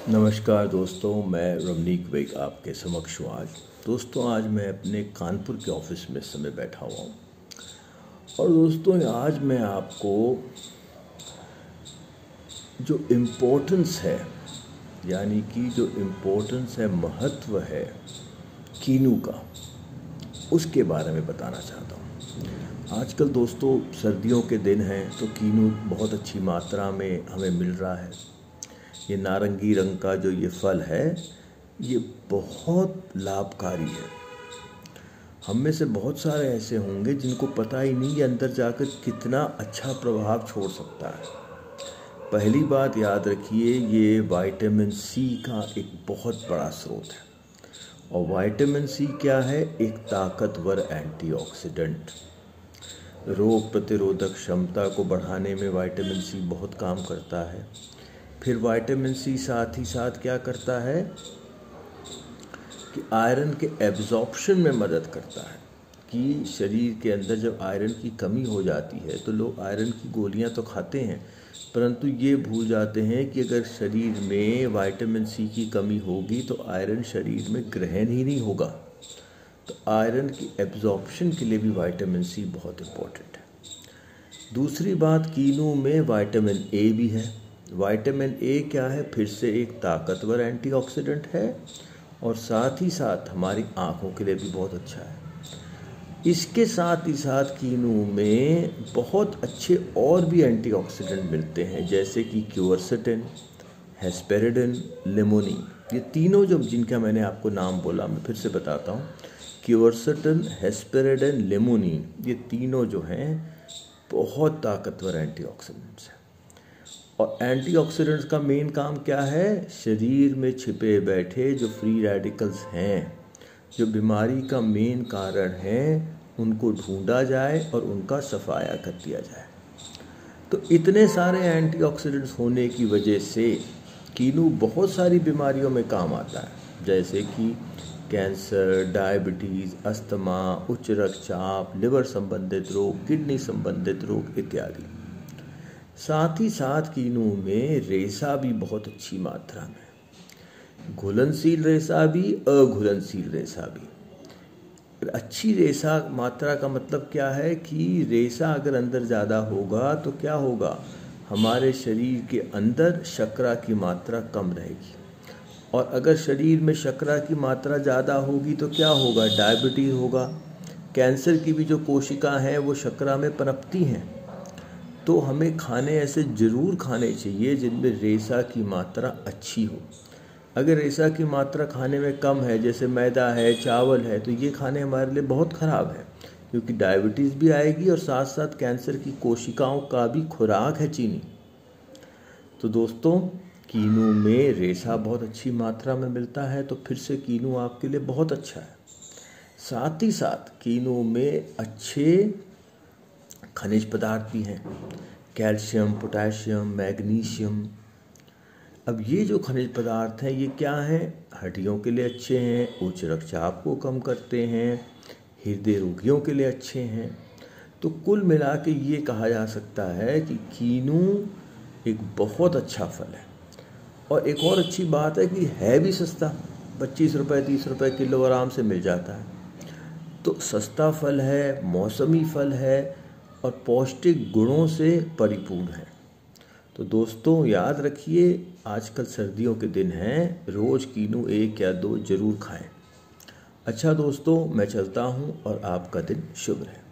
नमस्कार दोस्तों, मैं रमनीक बेग आपके समक्ष हूँ। आज मैं अपने कानपुर के ऑफिस में इस समय बैठा हुआ हूँ और दोस्तों आज मैं आपको जो इम्पोर्टेंस है यानी कि जो इम्पोर्टेंस है, महत्व है कीनू का, उसके बारे में बताना चाहता हूँ। आजकल दोस्तों सर्दियों के दिन हैं तो कीनू बहुत अच्छी मात्रा में हमें मिल रहा है। ये नारंगी रंग का जो ये फल है ये बहुत लाभकारी है। हम में से बहुत सारे ऐसे होंगे जिनको पता ही नहीं ये अंदर जाकर कितना अच्छा प्रभाव छोड़ सकता है। पहली बात याद रखिए, ये विटामिन सी का एक बहुत बड़ा स्रोत है। और विटामिन सी क्या है? एक ताकतवर एंटीऑक्सीडेंट। रोग प्रतिरोधक क्षमता को बढ़ाने में विटामिन सी बहुत काम करता है। फिर विटामिन सी साथ ही साथ क्या करता है कि आयरन के एब्जॉर्प्शन में मदद करता है। कि शरीर के अंदर जब आयरन की कमी हो जाती है तो लोग आयरन की गोलियां तो खाते हैं, परंतु ये भूल जाते हैं कि अगर शरीर में विटामिन सी की कमी होगी तो आयरन शरीर में ग्रहण ही नहीं होगा। तो आयरन की एब्जॉर्प्शन के लिए भी विटामिन सी बहुत इम्पोर्टेंट है। दूसरी बात, कीनू में विटामिन ए भी है। विटामिन ए क्या है? फिर से एक ताकतवर एंटीऑक्सीडेंट है और साथ ही साथ हमारी आँखों के लिए भी बहुत अच्छा है। इसके साथ ही साथ कीनू में बहुत अच्छे और भी एंटीऑक्सीडेंट मिलते हैं, जैसे कि क्यूरसेटिन, हेस्पेरिडिन, लिमोनिन। ये तीनों जो जिनका मैंने आपको नाम बोला, मैं फिर से बताता हूँ। क्यूरसेटिन, हेस्पेरिडिन, लिमोनिन, ये तीनों जो हैं बहुत ताकतवर एंटीऑक्सीडेंट्स हैं। और एंटीऑक्सीडेंट्स का मेन काम क्या है? शरीर में छिपे बैठे जो फ्री रेडिकल्स हैं, जो बीमारी का मेन कारण है, उनको ढूंढा जाए और उनका सफाया कर दिया जाए। तो इतने सारे एंटीऑक्सीडेंट्स होने की वजह से कीनू बहुत सारी बीमारियों में काम आता है, जैसे कि कैंसर, डायबिटीज़, अस्थमा, उच्च रक्तचाप, लिवर संबंधित रोग, किडनी संबंधित रोग इत्यादि। साथ ही साथ कीनू में रेशा भी बहुत अच्छी मात्रा में, घुलनशील रेशा भी, अघुलनशील रेशा भी। अच्छी रेशा मात्रा का मतलब क्या है कि रेशा अगर अंदर ज़्यादा होगा तो क्या होगा? हमारे शरीर के अंदर शर्करा की मात्रा कम रहेगी। और अगर शरीर में शर्करा की मात्रा ज़्यादा होगी तो क्या होगा? डायबिटीज़ होगा। कैंसर की भी जो कोशिका हैं वो शर्करा में पनपती हैं। तो हमें खाने ऐसे ज़रूर खाने चाहिए जिनमें रेशा की मात्रा अच्छी हो। अगर रेशा की मात्रा खाने में कम है, जैसे मैदा है, चावल है, तो ये खाने हमारे लिए बहुत ख़राब है, क्योंकि डायबिटीज़ भी आएगी और साथ साथ कैंसर की कोशिकाओं का भी खुराक है चीनी। तो दोस्तों कीनू में रेशा बहुत अच्छी मात्रा में मिलता है, तो फिर से कीनू आपके लिए बहुत अच्छा है। साथ ही साथ कीनू में अच्छे खनिज पदार्थ भी हैं, कैल्शियम, पोटेशियम, मैग्नीशियम। अब ये जो खनिज पदार्थ हैं ये क्या हैं? हड्डियों के लिए अच्छे हैं, उच्च रक्तचाप को कम करते हैं, हृदय रोगियों के लिए अच्छे हैं। तो कुल मिला के ये कहा जा सकता है कि कीनू एक बहुत अच्छा फल है। और एक और अच्छी बात है कि है भी सस्ता, 25 रुपये 30 रुपये किलो आराम से मिल जाता है। तो सस्ता फल है, मौसमी फल है और पौष्टिक गुणों से परिपूर्ण है। तो दोस्तों याद रखिए, आजकल सर्दियों के दिन हैं, रोज़ कीनू 1 या 2 जरूर खाएं। अच्छा दोस्तों, मैं चलता हूं और आपका दिन शुभ रहे।